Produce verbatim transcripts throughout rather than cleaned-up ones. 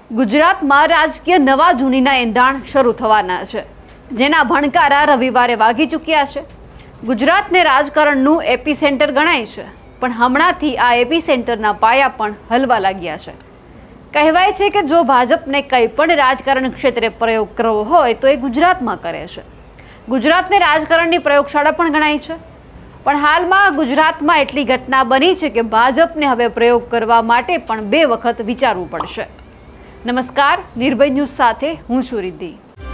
ગુજરાતમાં રાજકીય નવા જૂનીના એંધાણ શરૂ થવાના છે, જેના ભણકારા રવિવારે વાગી ચૂક્યા છે। ગુજરાતને રાજકારણનું એપી સેન્ટર ગણાય છે, પણ હમણાંથી આ એપી સેન્ટરના પાયા પણ હલવા લાગ્યા છે। કહેવાય છે કે જો ભાજપને કંઈ પણ રાજકારણ ક્ષેત્રે પ્રયોગ કરવો હોય તો એ ગુજરાતમાં કરે છે। ગુજરાતને રાજકારણની પ્રયોગશાળા પણ ગણાય છે, પણ હાલમાં ગુજરાતમાં એટલી ઘટના બની છે કે ભાજપને હવે પ્રયોગ કરવા માટે પણ બે વખત વિચારવું પડશે। નમસ્કાર, નિર્ભય ન્યૂઝ સાથે હું છું રિદ્ધિ।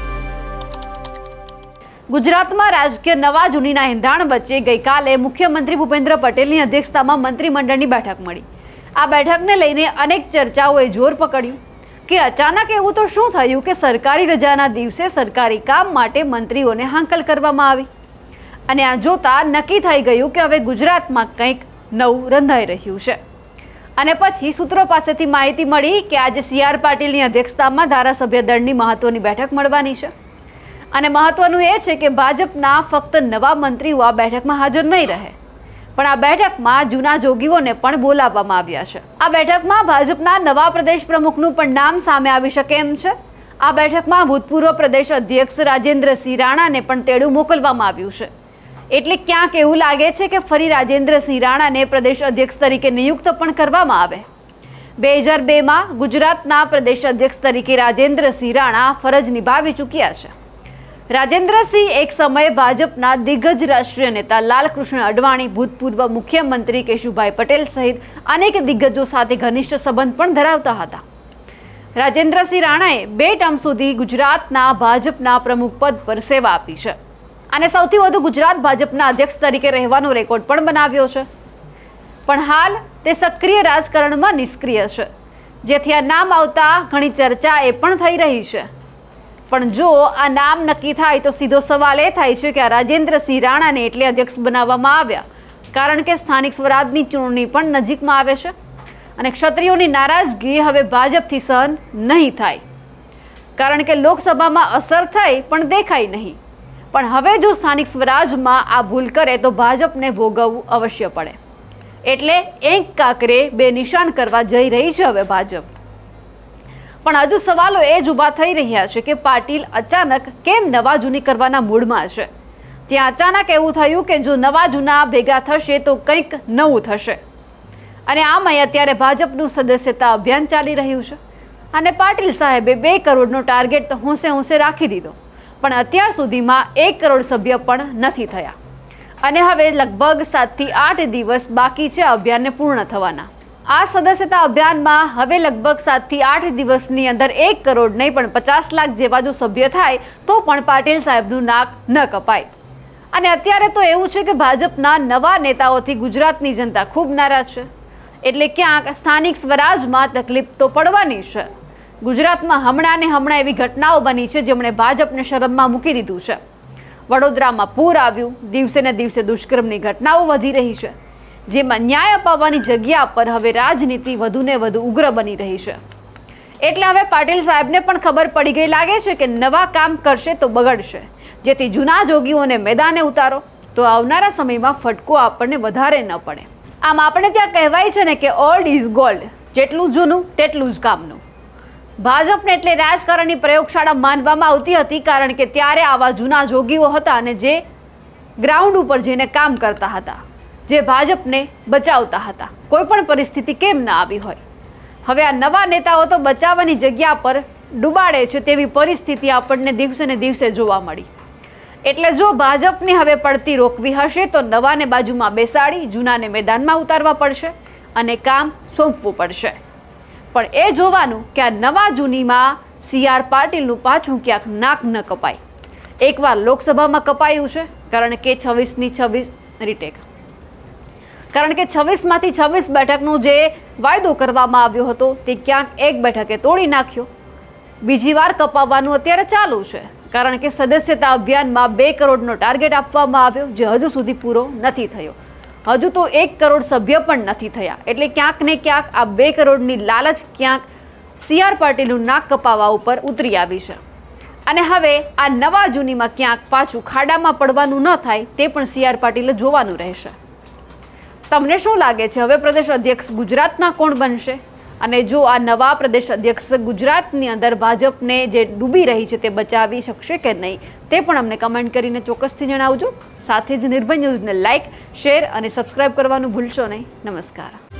ગુજરાતમાં રાજકીય નવા જૂનીના એંધાણ વચ્ચે ગઈકાલે મુખ્યમંત્રી ભૂપેન્દ્ર પટેલની અધ્યક્ષતામાં મંત્રીમંડળની બેઠક મળી। આ બેઠકને લઈને અનેક ચર્ચાઓએ જોર પકડ્યું કે અચાનક એવું તો શું થયું કે સરકારી રજાના દિવસે સરકારી કામ માટે મંત્રીઓને હાંકલ કરવામાં આવી, અને આ જોતા નક્કી થઈ ગયું કે હવે ગુજરાતમાં કંઈક નવું રંધાઈ રહ્યું છે। અને પછી સૂત્રો પાસેથી માહિતી મળી કે આજે સી આર પાટીલની અધ્યક્ષતામાં ધારાસભ્ય દળની મહત્વની બેઠક મળવાની છે, અને મહત્વનું એ છે કે ભાજપના ફક્ત નવા મંત્રીઓ આ બેઠકમાં હાજર નહીં રહે, પણ આ બેઠકમાં જૂના જોગીઓને પણ બોલાવવામાં આવ્યા છે। આ બેઠકમાં ભાજપના નવા પ્રદેશ પ્રમુખનું પણ નામ સામે આવી શકે એમ છે। આ બેઠકમાં ભૂતપૂર્વ પ્રદેશ અધ્યક્ષ રાજેન્દ્રસિંહ રાણાને પણ તેડું મોકલવામાં આવ્યું છે, એટલે ક્યાંક એવું લાગે છે કે ફરી રાજેન્દ્રસિંહ રાણાને પ્રદેશ અધ્યક્ષ તરીકે નિયુક્ત પણ કરવામાં આવે। બે હજાર બે માં ગુજરાતના પ્રદેશ અધ્યક્ષ તરીકે રાજેન્દ્રસિંહ રાણા ફરજ નિભાવી ચૂક્યા છે। રાજેન્દ્રસિંહ એક સમયે ભાજપના દિગ્ગજ રાષ્ટ્રીય નેતા લાલકૃષ્ણ અડવાણી, ભૂતપૂર્વ મુખ્યમંત્રી કેશુભાઈ પટેલ સહિત અનેક દિગ્ગજો સાથે ઘનિષ્ઠ સંબંધ પણ ધરાવતા હતા। રાજેન્દ્રસિંહ રાણાએ બે ટર્મ સુધી ગુજરાતના ભાજપના પ્રમુખ પદ પર સેવા આપી છે, અને સૌથી વધુ ગુજરાત ભાજપના અધ્યક્ષ તરીકે રહેવાનો રેકોર્ડ પણ બનાવ્યો છે, પણ હાલ તે સક્રિય રાજકારણમાં નિષ્ક્રિય છે, જેથી આ નામ આવતા ઘણી ચર્ચા એ પણ થઈ રહી છે। પણ જો આ નામ નક્કી થાય તો સીધો સવાલ એ થાય છે કે આ રાજેન્દ્રસિંહ રાણાને એટલે અધ્યક્ષ બનાવવામાં આવ્યા કારણ કે સ્થાનિક સ્વરાજની ચૂંટણી પણ નજીકમાં આવે છે, અને ક્ષત્રિયોની નારાજગી હવે ભાજપથી સહન નહીં થાય, કારણ કે લોકસભામાં અસર થઈ પણ દેખાય નહીં। પણ હવે જો સ્થાનિક સ્વરાજમાં આ ભૂલ કરે તો ભાજપને ભોગવવું અવશ્ય પડે, એટલે એક કાંકરે બે નિશાન કરવા જઈ રહી છે હવે ભાજપ। પણ હજુ સવાલો એ જ ઊભા થઈ રહ્યા છે કે પાટીલ અચાનક કેમ નવા જૂની કરવાના મૂડમાં છે। ત્યાં અચાનક એવું થયું કે જો નવા જૂના ભેગા થશે તો કંઈક નવું થશે, અને આમાં અત્યારે ભાજપનું સદસ્યતા અભિયાન ચાલી રહ્યું છે, અને પાટીલ સાહેબે બે કરોડનો ટાર્ગેટ તો હોંશે હોંશે રાખી દીધો, પણ અત્યાર સુધીમાં એક કરોડ સભ્ય પણ નથી થયા, અને હવે લગભગ સાતથી આઠ દિવસ બાકી છે અભિયાનને પૂર્ણ થવાના। આ સદસ્યતા અભિયાનમાં હવે લગભગ સાતથી આઠ દિવસની અંદર એક કરોડ નહીં પણ પચાસ લાખ જેવા જો સભ્ય થાય તો પણ પાટીલ સાહેબનું નાક ન કપાય। અને અત્યારે તો એવું છે કે ભાજપના નવા નેતાઓથી ગુજરાતની જનતા ખૂબ નારાજ છે, એટલે ક્યાંક સ્થાનિક સ્વરાજમાં તકલીફ તો પડવાની છે। ગુજરાતમાં હમણાં ને હમણાં એવી ઘટનાઓ બની છે જેમણે ભાજપને શરમમાં મૂકી દીધું છે। વડોદરામાં પૂર આવ્યું, દિવસે ને દિવસે દુષ્કર્મની ઘટનાઓ વધી રહી છે, જેમાં ન્યાય અપાવવાની જગ્યા પર હવે રાજનીતિ વધુ ને વધુ ઉગ્ર બની રહી છે। એટલે હવે પાટીલ સાહેબને પણ ખબર પડી ગઈ લાગે છે કે નવા કામ કરશે તો બગડશે, જેથી જૂના જોગીઓને મેદાને ઉતારો તો આવનારા સમયમાં ફટકો આપણને વધારે ન પડે। આમ આપણે ત્યાં કહેવાય છે ને કે ઓલ્ડ ઇઝ ગોલ્ડ, જેટલું જૂનું તેટલું જ કામનું। ભાજપને એટલે રાજકારણની પ્રયોગશાળા માનવામાં આવતી હતી, કારણ કે ત્યારે આવા જૂના જોગીઓ હતા અને જે ગ્રાઉન્ડ ઉપર જઈને કામ કરતા હતા, જે ભાજપને બચાવતા હતા, કોઈ પણ પરિસ્થિતિ કેમ ના આવી હોય। હવે આ નવા નેતાઓ તો બચાવવાની જગ્યા પર ડૂબાડે છે તેવી પરિસ્થિતિ આપણને દિવસે ને દિવસે જોવા મળી। એટલે જો ભાજપને હવે પડતી રોકવી હશે તો નવાને બાજુમાં બેસાડી જૂનાને મેદાનમાં ઉતારવા પડશે અને કામ સોંપવું પડશે। પણ એ જોવાનું કે આ નવા જૂનીમાં સી આર પાટીલનું પાછું ક્યાંક નાક ન કપાય। એકવાર લોકસભામાં કપાયું છે, કારણ કે છવ્વીસની છવ્વીસ રીટેક કારણ કે છવ્વીસ માંથી છવ્વીસ બેઠકનો જે વાયદો કરવામાં આવ્યો હતો તે ક્યાંક એક બેઠકે તોડી નાખ્યો। બીજી વાર કપાવવાનું અત્યારે ચાલુ છે, કારણ કે સદસ્યતા અભિયાનમાં બે કરોડનો ટાર્ગેટ આપવામાં આવ્યો, જે હજુ સુધી પૂરો નથી થયો। હજુ તો એક કરોડ સભ્ય પણ નથી થયા, એટલે ક્યાંક ને ક્યાંક આ બે કરોડની લાલચ ક્યાંક સી આર પાટીલનું નાક કપાવવા ઉપર ઉતરી આવી છે, અને હવે આ નવા જૂનીમાં ક્યાંક પાછું ખાડામાં પડવાનું ન થાય તે પણ સી આર પાટીલે જોવાનું રહેશે। તમને શું લાગે છે, હવે પ્રદેશ અધ્યક્ષ ગુજરાતના કોણ બનશે અને જો આ નવા પ્રદેશ અધ્યક્ષ ગુજરાતની અંદર ભાજપને જે ડૂબી રહી છે તે બચાવી શકશે કે નહીં તે પણ અમને કમેન્ટ કરીને ચોક્કસથી જણાવજો. સાથે જ નિર્ભય ન્યૂઝને લાઇક, શેર અને સબસ્ક્રાઇબ કરવાનું ભૂલશો નહીં. નમસ્કાર.